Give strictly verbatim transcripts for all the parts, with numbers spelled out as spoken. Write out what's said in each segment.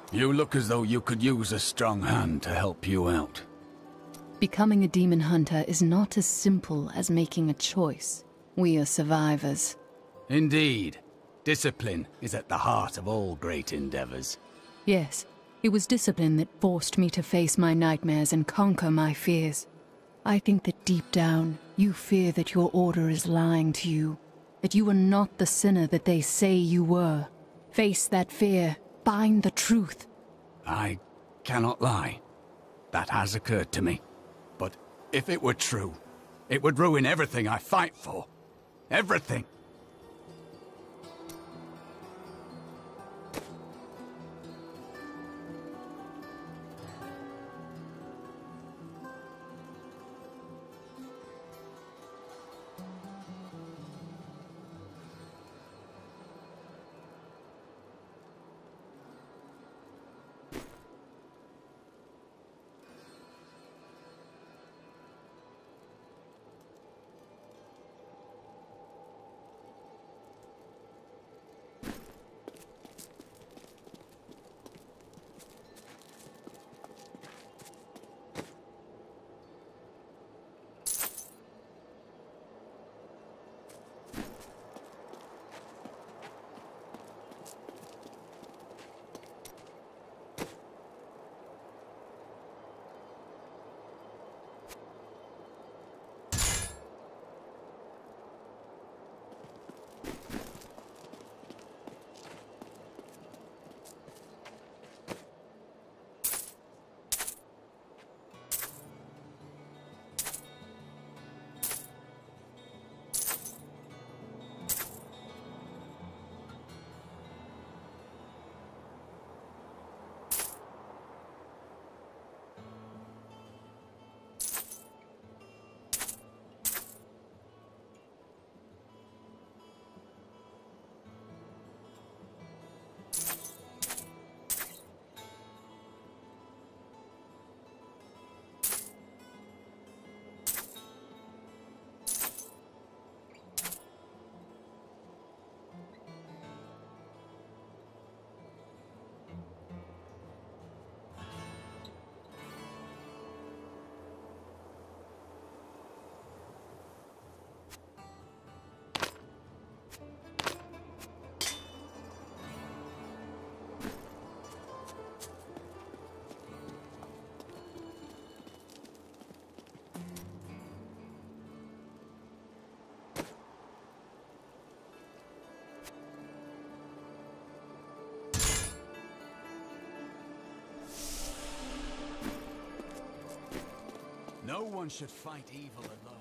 You look as though you could use a strong hand to help you out. Becoming a demon hunter is not as simple as making a choice. We are survivors. Indeed. Discipline is at the heart of all great endeavors. Yes, it was discipline that forced me to face my nightmares and conquer my fears. I think that deep down, you fear that your order is lying to you, that you are not the sinner that they say you were. Face that fear, find the truth. I cannot lie. That has occurred to me. But if it were true, it would ruin everything I fight for. Everything. No one should fight evil alone.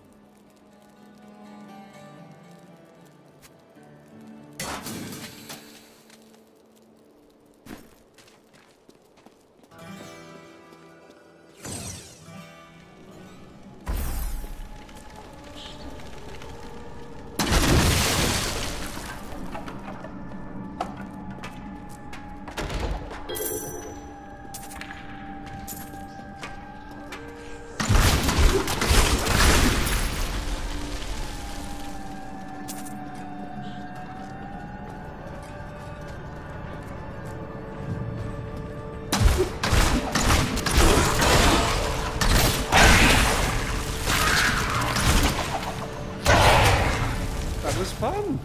Fun.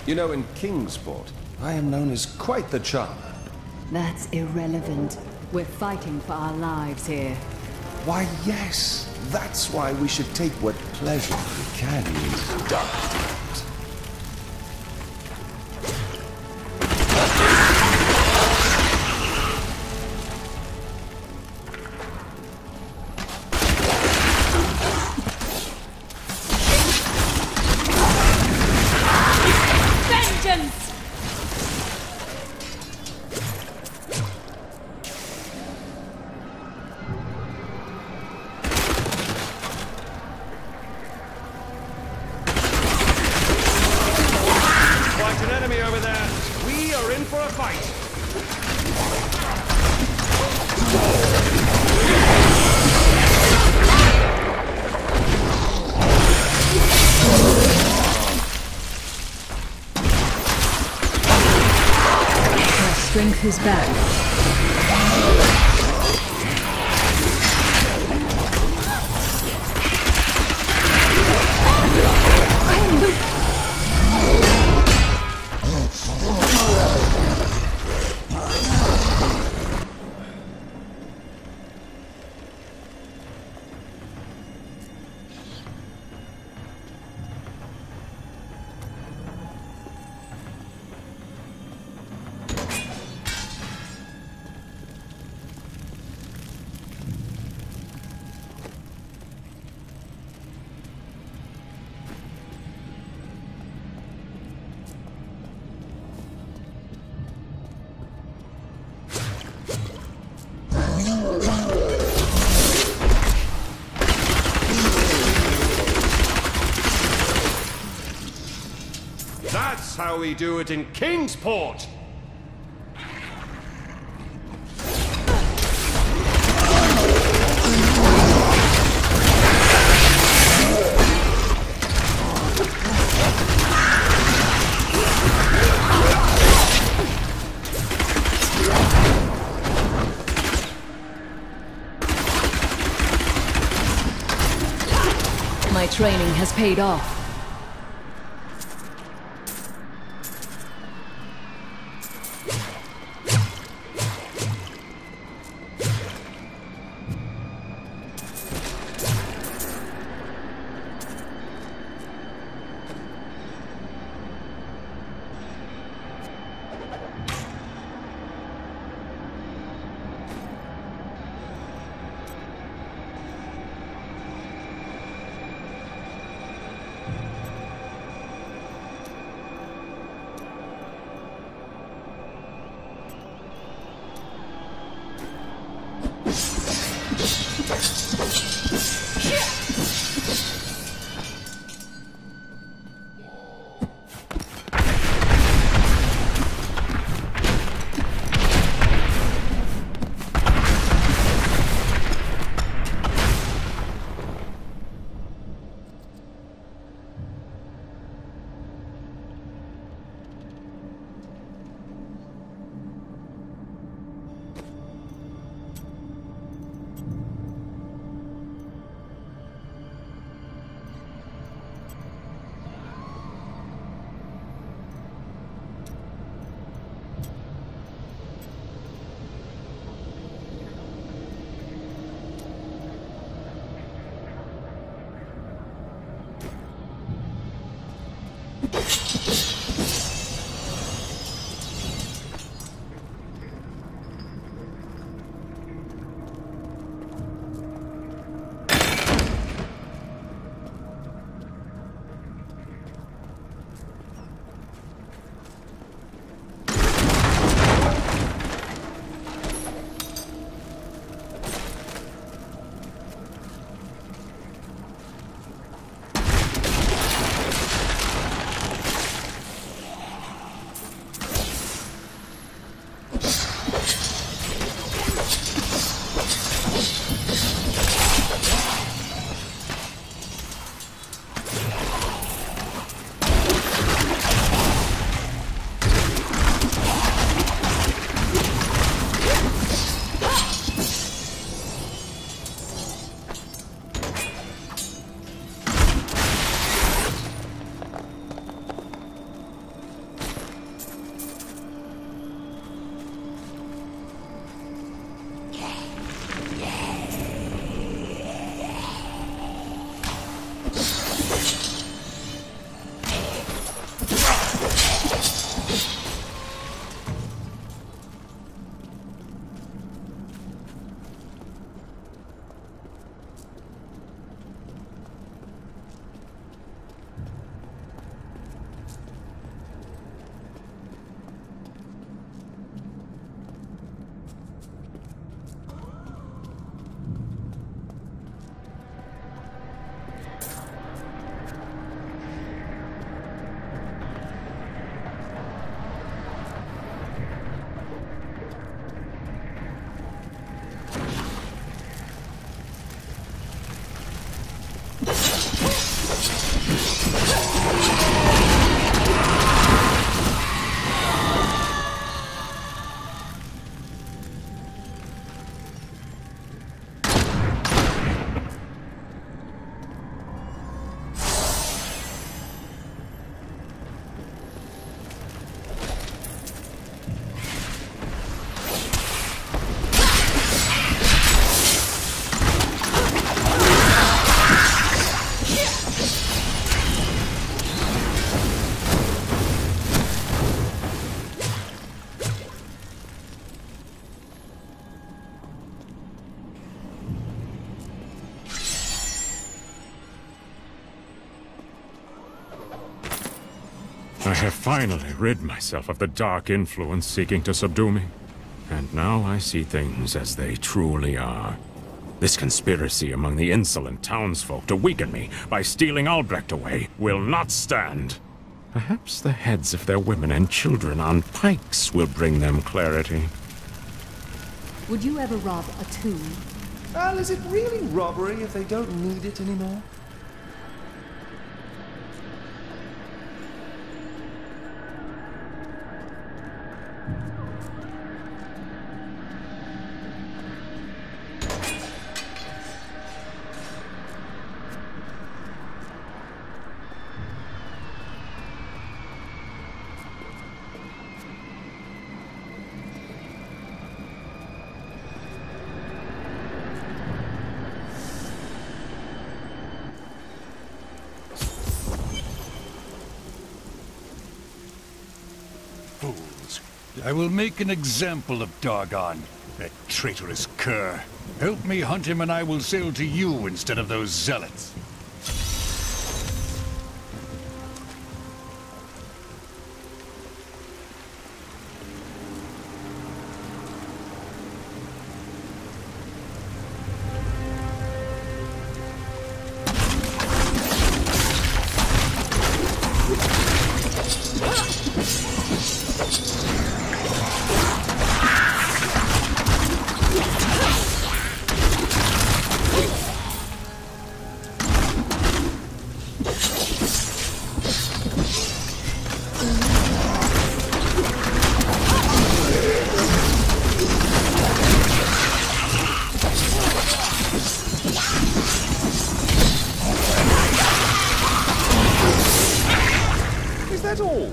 You know, in Kingsport, I am known as quite the charmer. That's irrelevant. We're fighting for our lives here. Why, yes. That's why we should take what pleasure we can in these dark times. Strength is back. That's how we do it in Kingsport! My training has paid off. I have finally rid myself of the dark influence seeking to subdue me. And now I see things as they truly are. This conspiracy among the insolent townsfolk to weaken me by stealing Albrecht away will not stand. Perhaps the heads of their women and children on pikes will bring them clarity. Would you ever rob a tomb? Al, is it really robbery if they don't need it anymore? Fools. I will make an example of Dargon, that traitorous cur. Help me hunt him and I will sail to you instead of those zealots. Is that all?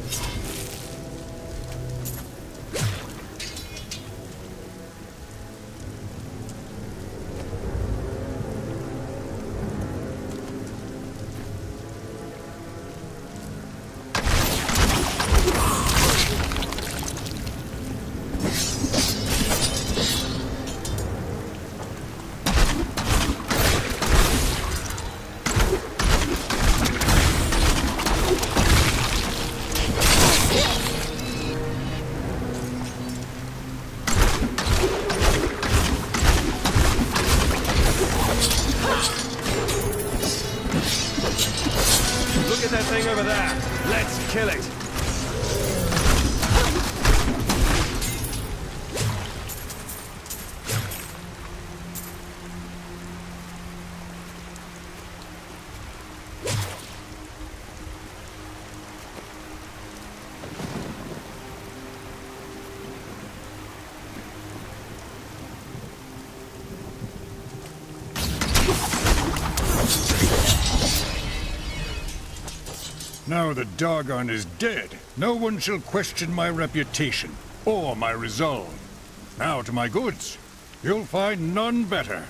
Look at that thing over there. Let's kill it. Now that Dargon is dead, no one shall question my reputation or my resolve. Now to my goods. You'll find none better.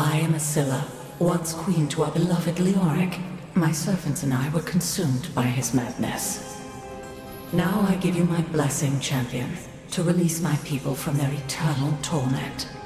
I am Asilla, once queen to our beloved Leoric. My servants and I were consumed by his madness. Now I give you my blessing, champion, to release my people from their eternal torment.